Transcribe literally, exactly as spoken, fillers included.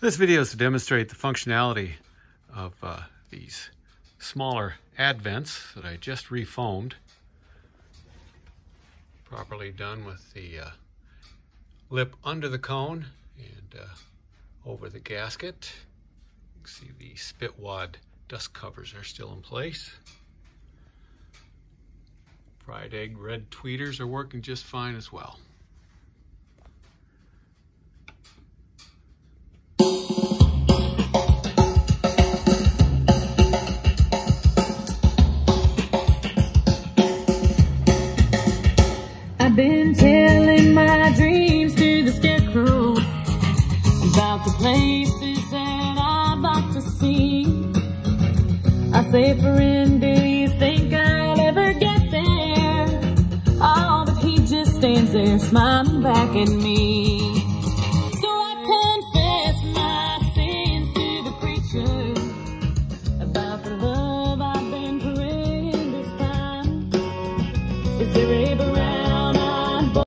This video is to demonstrate the functionality of uh, these smaller advents that I just refoamed. Properly done with the uh, lip under the cone and uh, over the gasket. You can see the spit wad dust covers are still in place. Fried egg red tweeters are working just fine as well. I've been telling my dreams to the scarecrow about the places that I'd like to see. I say, friend, do you think I'll ever get there? Oh, but he just stands there smiling back at me. So I confess my sins to the preacher about the love I've been praying to find. Is there